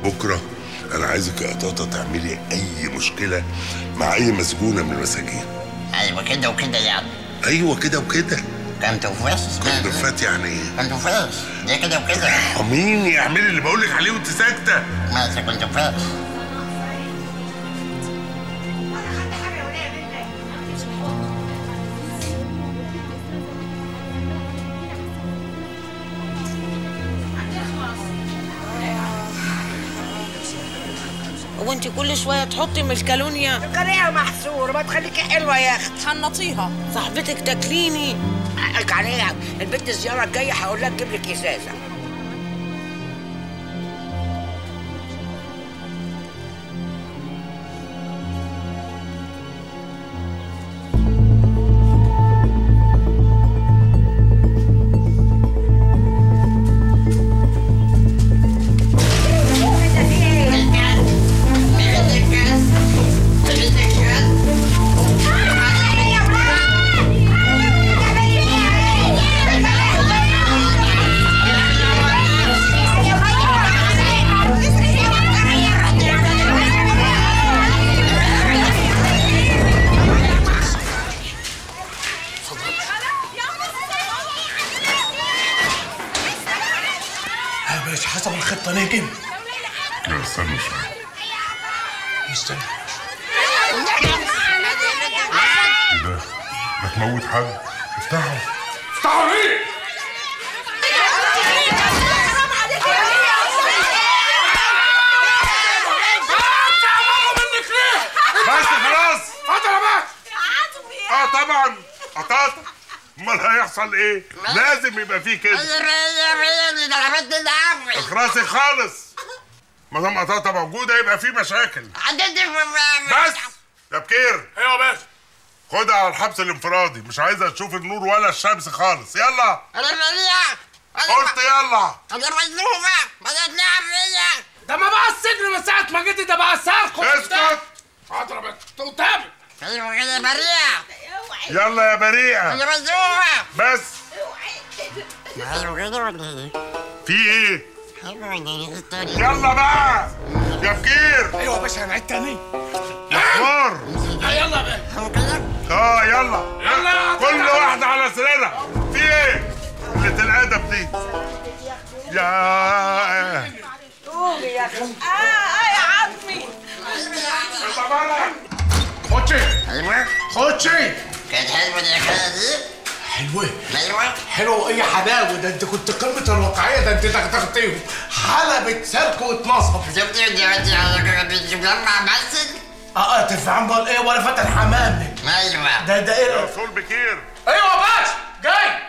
بكره انا عايزك يا قطاطه تعملي اي مشكله مع اي مسجونه من المساجين. ايوه كده وكده يعني. ايوه كده وكده. كنتوفاس كنتوفات يعني ايه؟ كنتوفاس ده كده وكده. حميني اعملي اللي بقولك عليه وانت ساكته. ماشي كنتوفاس. وانت كل شويه تحطي مشكالونيا. القرية محصور، ما تخليكي حلوه يا اختي. حنطيها صاحبتك تاكليني. حقك عليها، البنت الزياره الجايه هقول لها تجيب لك ازازه. حسب الخطة نجم. لا استنى شوية. استنى. ايه ده؟ هتموت حد؟ افتحوا. افتحوا ليه؟ بس خلاص. اتفضل يا باشا. طبعا قطاطة. امال هيحصل ايه؟ لازم يبقى فيه كده. اخرسي خالص. ما دام قطاطة موجودة يبقى فيه مشاكل. بس يا بكير. ايوه يا باشا. خدها على الحبس الانفرادي، مش عايزة تشوف النور ولا الشمس خالص. يلا. قلت يلا. ده ما بقى السجن من ساعة ما جيتي، ده بقى ساركو. اسكت. حاضر يا باشا. قدامي. يلا يا بريئة. بس. في ايه؟ يلا بقى يا بكير. ايوه يا باشا هنعيد تاني. يا حمار. يلا يا باشا. يلا. يلا كل واحدة على سريرها. في ايه؟ قلة الأدب دي. يا قومي يا اخي. يا عمي. خدشي. ايوه. خدشي. كانت حلوه الحكايه دي. حلوة. ايوه. حلوة ايه حلاوة؟ ده انت كنت قمة الواقعية، ده انت دغدغتيهم. حلبة سلك واتنصب. شفتي انت بتجمع مسل؟ تفهم بال ايه ولا فتح حمامك. ايوه. ده ايه؟ يا اصول بكير. ايوه يا باشا جاي.